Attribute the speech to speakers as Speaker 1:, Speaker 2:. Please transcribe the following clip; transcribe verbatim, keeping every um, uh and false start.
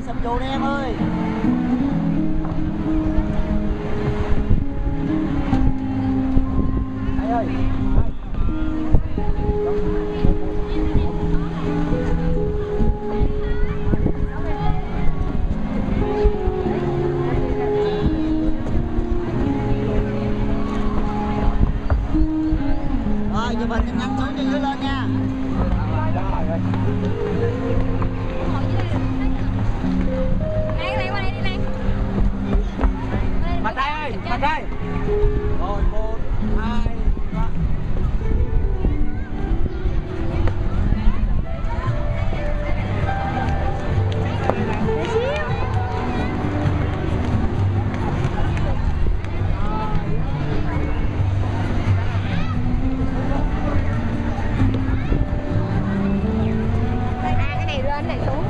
Speaker 1: sâm vô đi em ơi. Anh ơi. Rồi, chụp hình nhanh xuống cho dưới lên nha. Mặt đây ơi, mặt đây. Rồi, một, hai, ba.
Speaker 2: À, cái này lên, cái này xuống.